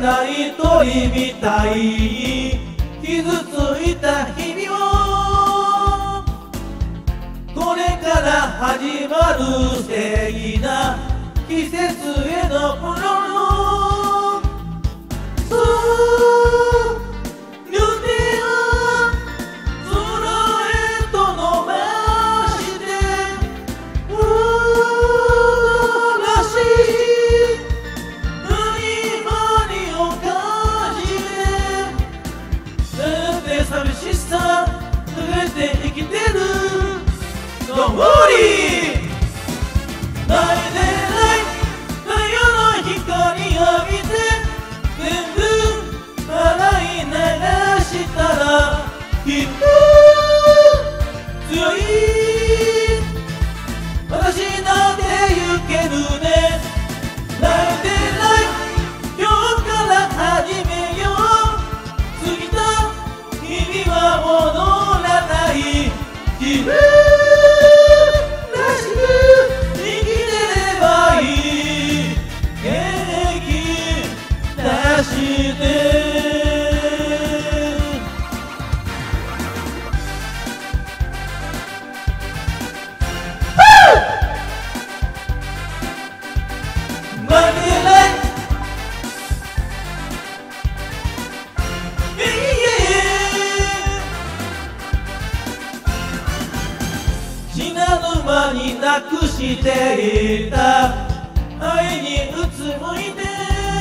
ない鳥みたいに傷ついた日々を、これから始まる素敵な季節へのプロの両手を空へと伸ばして新しい始まりを感じて、だって寂しさ抱えて生きてる。Don't worry、 泣いてない太陽の光浴びて全部洗い流したらきっと強い私だってゆけるね。泣いてない今日から始めよう。過ぎた日々は戻らない。自分らしく生きてればいい。元気出して信濃間になくしていた愛にうつむいて、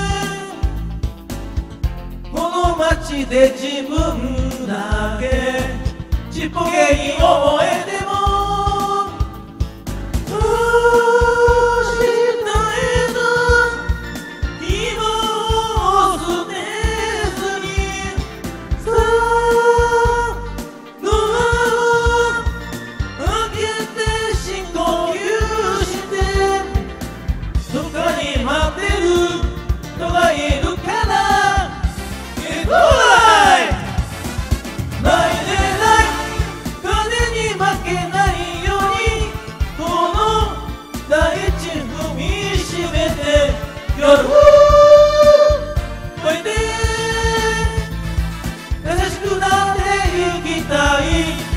この街で自分だけちっぽけに思えても、明日への希望を捨てずにさあドアを開けて深呼吸して、どっかに待ってる人がいるからGet right。 泣いてない風に負けないようにこの大地踏みしめて夜を越えて優しくなってゆきたい。